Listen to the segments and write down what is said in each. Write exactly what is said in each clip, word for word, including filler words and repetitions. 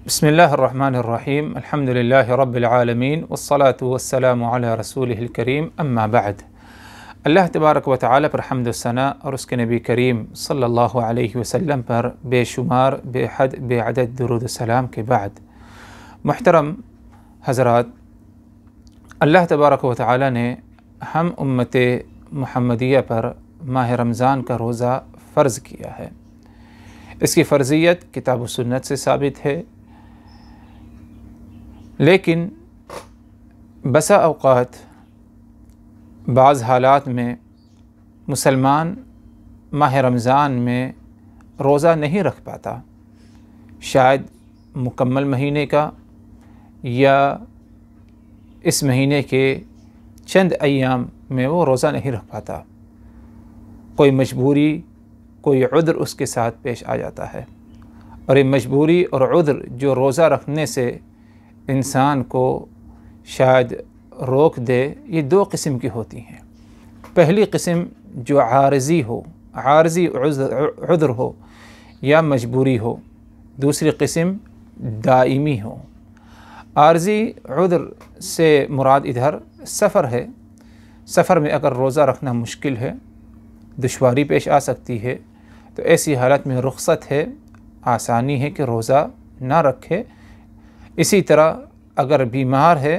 بسم اللہ الرحمن الرحیم الحمد للہ رب العالمین والصلاة والسلام علی رسولہ الکریم اما بعد۔ اللہ تبارک و تعالی پر حمد و ثنا اور اس کے نبی کریم صلی اللہ علیہ وسلم پر بے شمار بے حد بے عدد درود و سلام کے بعد، محترم حضرات، اللہ تبارک و تعالی نے ہم امت محمدیہ پر ماہ رمضان کا روزہ فرض کیا ہے۔ اس کی فرضیت کتاب و سنت سے ثابت ہے، لیکن بسا اوقات بعض حالات میں مسلمان ماہ رمضان میں روزہ نہیں رکھ پاتا، شاید مکمل مہینے کا یا اس مہینے کے چند ایام میں وہ روزہ نہیں رکھ پاتا، کوئی مجبوری کوئی عذر اس کے ساتھ پیش آ جاتا ہے، اور یہ مجبوری اور عذر جو روزہ رکھنے سے انسان کو شاید روک دے، یہ دو قسم کی ہوتی ہیں۔ پہلی قسم جو عارضی ہو، عارضی عذر ہو یا مجبوری ہو، دوسری قسم دائمی ہو۔ عارضی عذر سے مراد ادھر سفر ہے، سفر میں اگر روزہ رکھنا مشکل ہے، دشواری پیش آ سکتی ہے، تو ایسی حالت میں رخصت ہے، آسانی ہے کہ روزہ نہ رکھے۔ اسی طرح اگر بیمار ہے،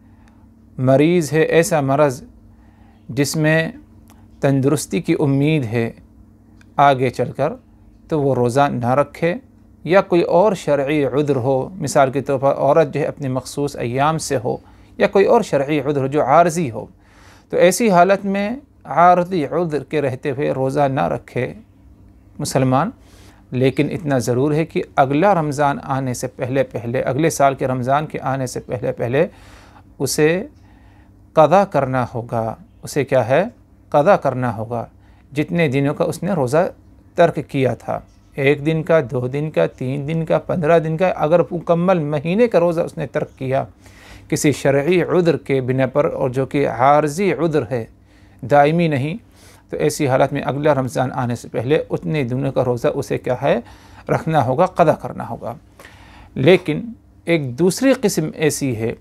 مریض ہے، ایسا مرض جس میں تندرستی کی امید ہے آگے چل کر، تو وہ روزہ نہ رکھے، یا کوئی اور شرعی عذر ہو، مثال کے طور پر عورت جو ہے اپنے مخصوص ایام سے ہو، یا کوئی اور شرعی عذر ہو جو عارضی ہو، تو ایسی حالت میں عارضی عذر کے رہتے ہوئے روزہ نہ رکھے مسلمان۔ لیکن اتنا ضرور ہے کہ اگلا رمضان آنے سے پہلے پہلے اگلے سال کے رمضان کے آنے سے پہلے پہلے اسے قضا کرنا ہوگا۔ اسے کیا ہے؟ قضا کرنا ہوگا۔ جتنے دنوں کا اس نے روزہ ترک کیا تھا، ایک دن کا، دو دن کا، تین دن کا، پندرہ دن کا، اگر مکمل مہینے کا روزہ اس نے ترک کیا کسی شرعی عذر کے بنا پر، اور جو کہ عارضی عذر ہے، دائمی نہیں، تو ایسی حالت میں اگلا رمضان آنے سے پہلے اتنے دنوں کا روزہ اسے کیا ہے؟ رکھنا ہوگا، قضا کرنا ہوگا۔ لیکن ایک دوسری قسم ایسی ہے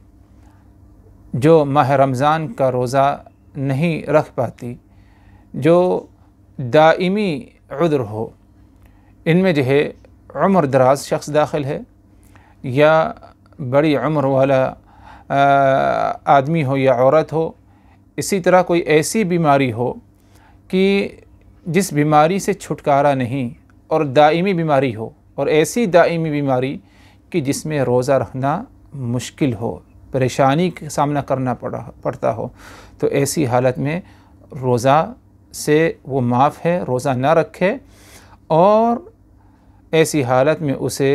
جو ماہ رمضان کا روزہ نہیں رکھ پاتی، جو دائمی عذر ہو۔ ان میں جو ہے عمر دراز شخص داخل ہے، یا بڑی عمر والا آدمی ہو یا عورت ہو، اسی طرح کوئی ایسی بیماری ہو کہ جس بیماری سے چھٹکارا نہیں، اور دائمی بیماری ہو، اور ایسی دائمی بیماری کہ جس میں روزہ رکھنا مشکل ہو، پریشانی کا سامنا کرنا پڑا پڑتا ہو، تو ایسی حالت میں روزہ سے وہ معاف ہے، روزہ نہ رکھے، اور ایسی حالت میں اسے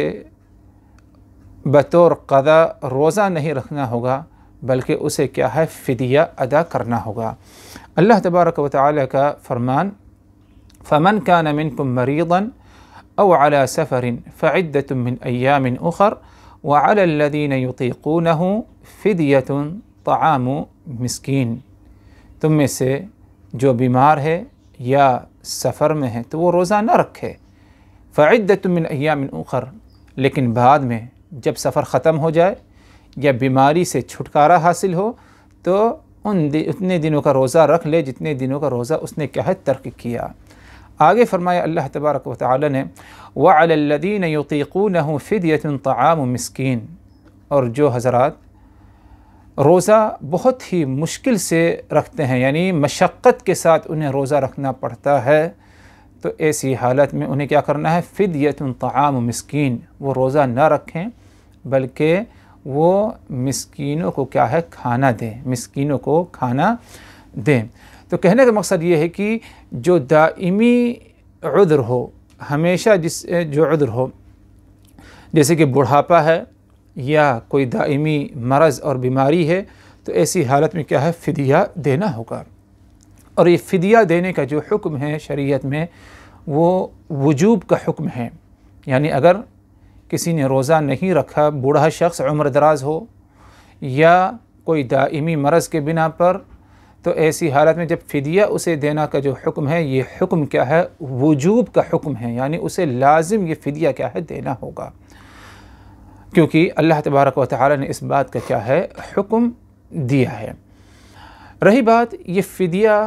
بطور قضا روزہ نہیں رکھنا ہوگا، بلکہ اسے کیا ہے؟ فدیہ ادا کرنا ہوگا۔ اللہ تبارک و تعالی کا فرمان، فَمَنْ كَانَ مِنْكُمْ مَرِيضًا أَوْ عَلَى سَفَرٍ فَعِدَّةٌ مِّنْ أَيَّامٍ أُخَرَ وَعَلَى الَّذِينَ يُطِيقُونَهُ فِدْيَةٌ طَعَامُ مِسْكِينٍ۔ تم میں سے جو بیمار ہے یا سفر میں ہے تو وہ روزہ نہ رکھے، فَعِدَّةٌ مِّنْ أَيَّامٍ أُخَرَ، لیکن بعد میں جب سفر ختم ہو جائے یا بیماری سے چھٹکارا حاصل ہو تو ان اتنے دنوں کا روزہ رکھ لے جتنے دنوں کا روزہ اس نے کیا ہے؟ ترک کیا۔ آگے فرمایا اللہ تبارک و تعالی نے، وَعَلَى الَّذِينَ يُطِيقُونَهُ فِدْيَةٌ طَعَامُ مِسْكِينٍ، اور جو حضرات روزہ بہت ہی مشکل سے رکھتے ہیں، یعنی مشقت کے ساتھ انہیں روزہ رکھنا پڑتا ہے، تو ایسی حالت میں انہیں کیا کرنا ہے؟ فِدْيَةٌ طَعَامُ مِسْكِينٍ، وہ روزہ نہ رکھیں بلکہ وہ مسکینوں کو کیا ہے؟ کھانا دیں، مسکینوں کو کھانا دیں۔ تو کہنے کا مقصد یہ ہے کہ جو دائمی عذر ہو، ہمیشہ جس جو عذر ہو، جیسے کہ بڑھاپا ہے یا کوئی دائمی مرض اور بیماری ہے، تو ایسی حالت میں کیا ہے؟ فدیہ دینا ہوگا۔ اور یہ فدیہ دینے کا جو حکم ہے شریعت میں، وہ وجوب کا حکم ہے، یعنی اگر کسی نے روزہ نہیں رکھا، بوڑھا شخص عمر دراز ہو یا کوئی دائمی مرض کے بنا پر، تو ایسی حالت میں جب فدیہ اسے دینا کا جو حکم ہے، یہ حکم کیا ہے؟ وجوب کا حکم ہے، یعنی اسے لازم یہ فدیہ کیا ہے؟ دینا ہوگا۔ کیونکہ اللہ تبارک و تعالی نے اس بات کا کیا ہے حکم دیا ہے۔ رہی بات یہ فدیہ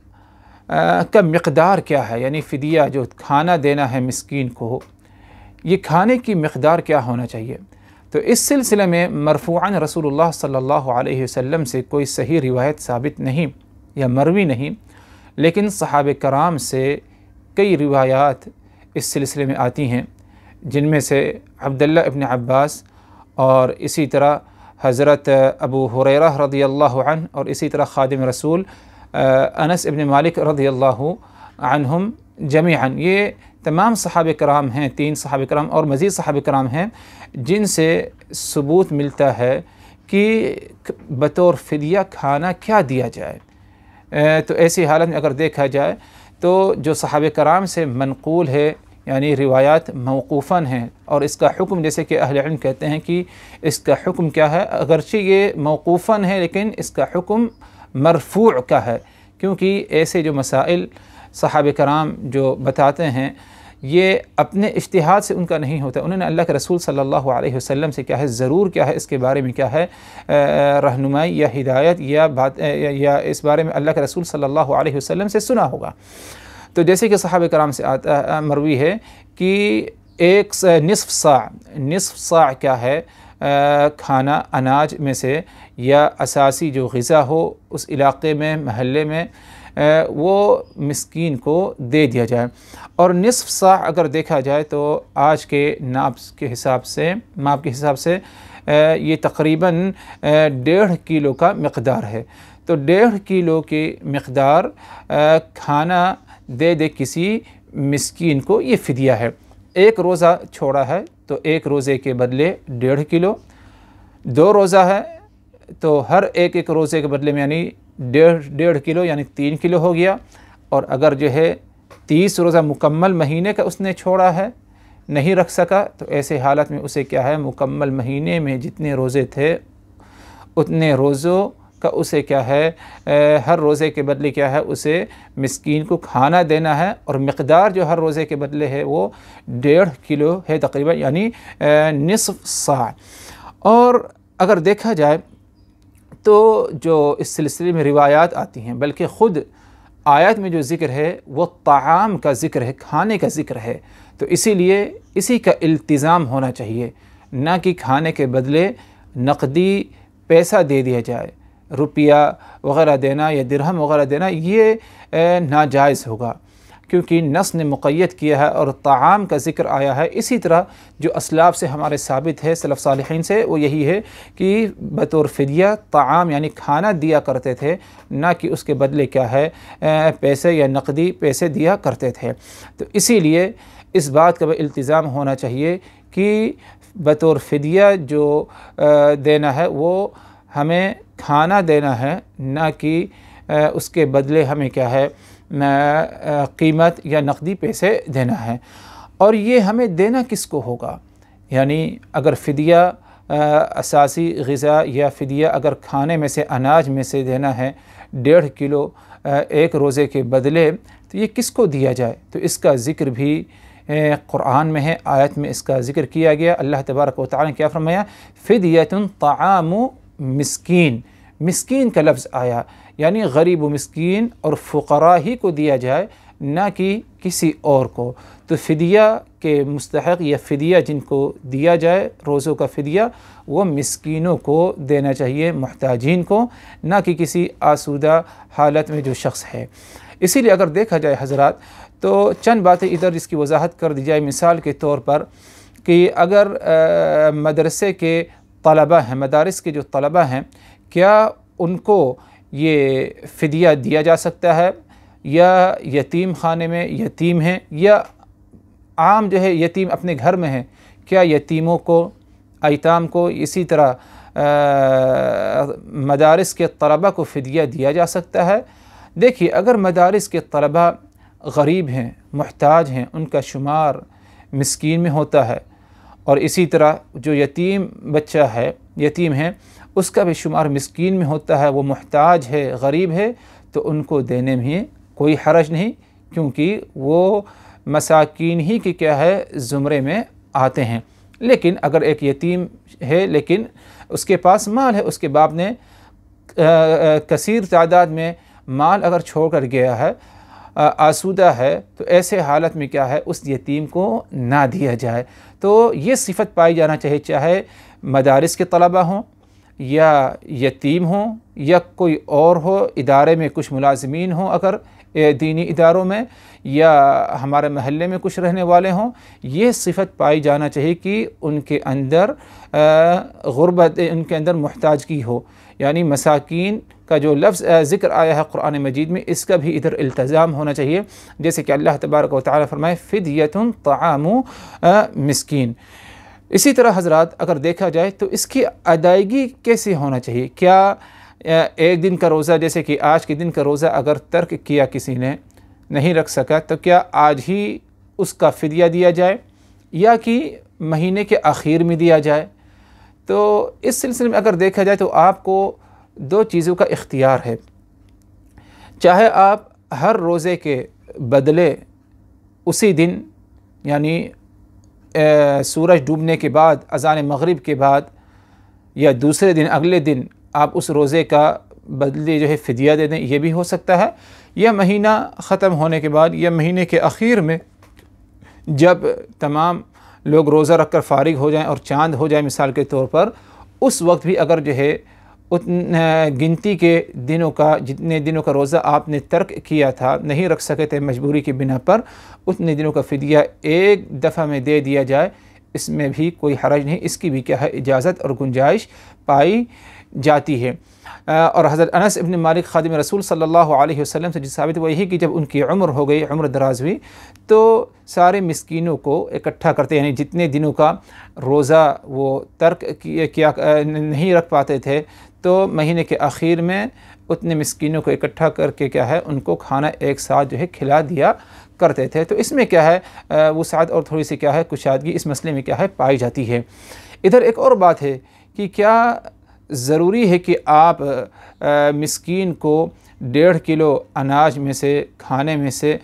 کا مقدار کیا ہے، یعنی فدیہ جو کھانا دینا ہے مسکین کو، یہ کھانے کی مقدار کیا ہونا چاہیے، تو اس سلسلے میں مرفوعاً رسول اللہ صلی اللہ علیہ وسلم سے کوئی صحیح روایت ثابت نہیں یا مروی نہیں، لیکن صحابہ کرام سے کئی روایات اس سلسلے میں آتی ہیں، جن میں سے عبداللہ ابن عباس اور اسی طرح حضرت ابو ہریرہ رضی اللہ عنہ اور اسی طرح خادم رسول انس ابن مالک رضی اللہ عنہم جمیعاً، یہ تمام صحابہ کرام ہیں، تین صحابہ کرام اور مزید صحابہ کرام ہیں جن سے ثبوت ملتا ہے کہ بطور فدیہ کھانا کیا دیا جائے۔ تو ایسی حالت میں اگر دیکھا جائے تو جو صحابہ کرام سے منقول ہے، یعنی روایات موقوفاً ہیں، اور اس کا حکم جیسے کہ اہل علم کہتے ہیں کہ اس کا حکم کیا ہے، اگرچہ یہ موقوفاً ہے لیکن اس کا حکم مرفوع کا ہے، کیونکہ ایسے جو مسائل صحابہ کرام جو بتاتے ہیں یہ اپنے اجتہاد سے ان کا نہیں ہوتا، انہوں نے اللہ کے رسول صلی اللہ علیہ وسلم سے کیا ہے ضرور کیا ہے اس کے بارے میں کیا ہے رہنمائی یا ہدایت یا بات یا اس بارے میں اللہ کے رسول صلی اللہ علیہ وسلم سے سنا ہوگا۔ تو جیسے کہ صحابہ کرام سے آتا مروی ہے کہ ایک نصف صاع نصف صاع کیا ہے کھانا اناج میں سے یا اساسی جو غذا ہو اس علاقے میں محلے میں وہ مسکین کو دے دیا جائے، اور نصف صاع اگر دیکھا جائے تو آج کے ناپ کے حساب سے ماپ کے حساب سے یہ تقریباً ڈیڑھ کلو کا مقدار ہے۔ تو ڈیڑھ کلو کی مقدار کھانا دے دے کسی مسکین کو، یہ فدیہ ہے۔ ایک روزہ چھوڑا ہے تو ایک روزے کے بدلے ڈیڑھ کلو، دو روزہ ہے تو ہر ایک ایک روزے کے بدلے میں یعنی ڈیڑھ ڈیڑھ کلو یعنی تین کلو ہو گیا، اور اگر جو ہے تیس روزہ مکمل مہینے کا اس نے چھوڑا ہے نہیں رکھ سکا تو ایسے حالت میں اسے کیا ہے مکمل مہینے میں جتنے روزے تھے اتنے روزوں کا اسے کیا ہے ہر روزے کے بدلے کیا ہے اسے مسکین کو کھانا دینا ہے، اور مقدار جو ہر روزے کے بدلے ہے وہ ڈیڑھ کلو ہے تقریباً، یعنی نصف صاع۔ اور اگر دیکھا جائے تو جو اس سلسلے میں روایات آتی ہیں بلکہ خود آیات میں جو ذکر ہے وہ طعام کا ذکر ہے، کھانے کا ذکر ہے، تو اسی لیے اسی کا التزام ہونا چاہیے، نہ کہ کھانے کے بدلے نقدی پیسہ دے دیا جائے، روپیہ وغیرہ دینا یا درہم وغیرہ دینا یہ ناجائز ہوگا، کیونکہ نص نے مقید کیا ہے اور طعام کا ذکر آیا ہے۔ اسی طرح جو اسلاف سے ہمارے ثابت ہے سلف صالحین سے وہ یہی ہے کہ بطور فدیہ طعام یعنی کھانا دیا کرتے تھے، نہ کہ اس کے بدلے کیا ہے پیسے یا نقدی پیسے دیا کرتے تھے۔ تو اسی لیے اس بات کا التزام ہونا چاہیے کہ بطور فدیہ جو دینا ہے وہ ہمیں کھانا دینا ہے، نہ کہ اس کے بدلے ہمیں کیا ہے قیمت یا نقدی پیسے دینا ہے۔ اور یہ ہمیں دینا کس کو ہوگا، یعنی اگر فدیہ اساسی غذا یا فدیہ اگر کھانے میں سے اناج میں سے دینا ہے ڈیڑھ کلو ایک روزے کے بدلے، تو یہ کس کو دیا جائے، تو اس کا ذکر بھی قرآن میں ہے، آیت میں اس کا ذکر کیا گیا۔ اللہ تبارک و تعالی نے کیا فرمایا، فدیۃ طعام مسکین، مسکین کا لفظ آیا، یعنی غریب و مسکین اور فقراء ہی کو دیا جائے، نہ کہ کسی اور کو۔ تو فدیہ کے مستحق یا فدیہ جن کو دیا جائے روزوں کا فدیہ وہ مسکینوں کو دینا چاہیے، محتاجین کو، نہ کہ کسی آسودہ حالت میں جو شخص ہے۔ اسی لیے اگر دیکھا جائے حضرات تو چند باتیں ادھر جس کی وضاحت کر دی جائے، مثال کے طور پر کہ اگر مدرسے کے طلبہ ہیں، مدارس کے جو طلبہ ہیں، کیا ان کو یہ فدیہ دیا جا سکتا ہے، یا یتیم خانے میں یتیم ہیں، یا عام جو ہے یتیم اپنے گھر میں ہیں، کیا یتیموں کو ایتام کو اسی طرح مدارس کے طلبہ کو فدیہ دیا جا سکتا ہے؟ دیکھیے اگر مدارس کے طلبہ غریب ہیں، محتاج ہیں، ان کا شمار مسکین میں ہوتا ہے، اور اسی طرح جو یتیم بچہ ہے یتیم ہے اس کا بھی شمار مسکین میں ہوتا ہے، وہ محتاج ہے، غریب ہے، تو ان کو دینے میں کوئی حرج نہیں، کیونکہ وہ مساکین ہی کی کیا ہے زمرے میں آتے ہیں۔ لیکن اگر ایک یتیم ہے لیکن اس کے پاس مال ہے، اس کے باپ نے کثیر تعداد میں مال اگر چھوڑ کر گیا ہے، آسودہ ہے، تو ایسے حالت میں کیا ہے اس یتیم کو نہ دیا جائے۔ تو یہ صفت پائی جانا چاہیے، چاہے مدارس کے طلبہ ہوں یا یتیم ہوں یا کوئی اور ہو، ادارے میں کچھ ملازمین ہوں اگر دینی اداروں میں، یا ہمارے محلے میں کچھ رہنے والے ہوں، یہ صفت پائی جانا چاہیے کہ ان کے اندر غربت، ان کے اندر محتاجگی ہو۔ یعنی مساکین کا جو لفظ ذکر آیا ہے قرآن مجید میں، اس کا بھی ادھر التزام ہونا چاہیے، جیسے کہ اللہ تبارک و تعالیٰ فرمائے فدیۃ طعام مسکین۔ اسی طرح حضرات اگر دیکھا جائے تو اس کی ادائیگی کیسے ہونا چاہیے؟ کیا ایک دن کا روزہ، جیسے کہ آج کے دن کا روزہ اگر ترک کیا کسی نے، نہیں رکھ سکا، تو کیا آج ہی اس کا فدیہ دیا جائے یا کہ مہینے کے آخر میں دیا جائے؟ تو اس سلسلے میں اگر دیکھا جائے تو آپ کو دو چیزوں کا اختیار ہے۔ چاہے آپ ہر روزے کے بدلے اسی دن، یعنی سورج ڈوبنے کے بعد، اذان مغرب کے بعد، یا دوسرے دن، اگلے دن آپ اس روزے کا بدلے جو ہے فدیہ دے دیں، یہ بھی ہو سکتا ہے، یا مہینہ ختم ہونے کے بعد یا مہینے کے اخیر میں جب تمام لوگ روزہ رکھ کر فارغ ہو جائیں اور چاند ہو جائے مثال کے طور پر، اس وقت بھی اگر جو ہے گنتی کے دنوں کا، جتنے دنوں کا روزہ آپ نے ترک کیا تھا، نہیں رکھ سکے تھے مجبوری کی بنا پر، اتنے دنوں کا فدیہ ایک دفعہ میں دے دیا جائے، اس میں بھی کوئی حرج نہیں، اس کی بھی کیا ہے اجازت اور گنجائش پائی جاتی ہے۔ اور حضرت انس ابن مالک خادم رسول صلی اللہ علیہ وسلم سے جو ثابت ہوا یہی کہ جب ان کی عمر ہو گئی، عمر دراز ہوئی، تو سارے مسکینوں کو اکٹھا کرتے، یعنی جتنے دنوں کا روزہ وہ ترک کیا نہیں رکھ پاتے تھے، تو مہینے کے آخر میں اتنے مسکینوں کو اکٹھا کر کے کیا ہے ان کو کھانا ایک ساتھ جو ہے کھلا دیا کرتے تھے۔ تو اس میں کیا ہے وسعت اور تھوڑی سی کیا ہے کشادگی اس مسئلے میں کیا ہے پائی جاتی ہے۔ ادھر ایک اور بات ہے کہ کیا ضروری ہے کہ آپ مسکین کو ڈیڑھ کلو اناج میں سے، کھانے میں سے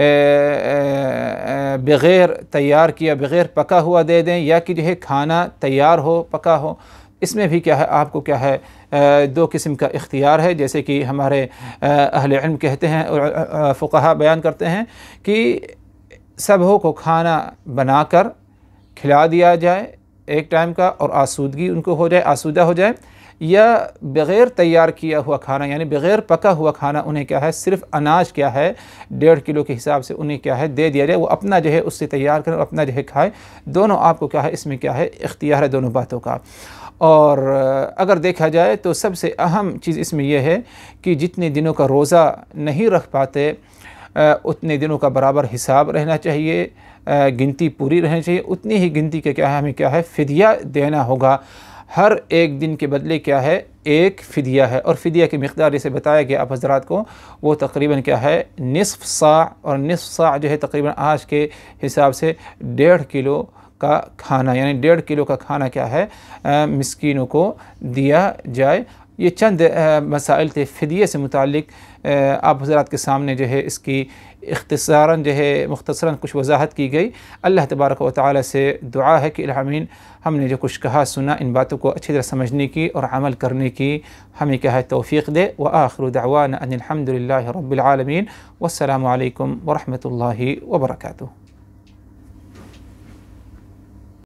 بغیر تیار کیا، بغیر پکا ہوا دے دیں، یا کہ جو ہے کھانا تیار ہو، پکا ہو؟ اس میں بھی کیا ہے آپ کو کیا ہے دو قسم کا اختیار ہے، جیسے کہ ہمارے اہل علم کہتے ہیں اور فقہاء بیان کرتے ہیں کہ سبھوں کو کھانا بنا کر کھلا دیا جائے ایک ٹائم کا، اور آسودگی ان کو ہو جائے، آسودہ ہو جائے، یا بغیر تیار کیا ہوا کھانا، یعنی بغیر پکا ہوا کھانا انہیں کیا ہے صرف اناج کیا ہے ڈیڑھ کلو کے حساب سے انہیں کیا ہے دے دیا جائے، وہ اپنا جو ہے اس سے تیار کریں اور اپنا جو ہے کھائے۔ دونوں آپ کو کیا ہے اس میں کیا ہے اختیار ہے دونوں باتوں کا۔ اور اگر دیکھا جائے تو سب سے اہم چیز اس میں یہ ہے کہ جتنے دنوں کا روزہ نہیں رکھ پاتے اتنے دنوں کا برابر حساب رہنا چاہیے، گنتی پوری رہنی چاہیے، اتنی ہی گنتی کے کیا ہے ہمیں کیا ہے فدیہ دینا ہوگا۔ ہر ایک دن کے بدلے کیا ہے ایک فدیہ ہے، اور فدیہ کی مقدار جیسے بتایا گیا آپ حضرات کو وہ تقریباً کیا ہے نصف صاع، اور نصف صاع جو ہے تقریباً آج کے حساب سے ڈیڑھ کلو کا کھانا، یعنی ڈیڑھ کلو کا کھانا کیا ہے مسکینوں کو دیا جائے۔ یہ چند مسائل تھے فدیے سے متعلق، آپ حضرات کے سامنے جو ہے اس کی اختصاراً جو ہے مختصراً کچھ وضاحت کی گئی۔ اللہ تبارک و تعالی سے دعا ہے کہ الہامین ہم نے جو کچھ کہا سنا ان باتوں کو اچھی طرح سمجھنے کی اور عمل کرنے کی ہمیں کیا ہے توفیق دے۔ وآخر دعوانا ان الحمد للہ رب العالمین، والسلام علیکم ورحمۃ اللہ وبرکاتہ۔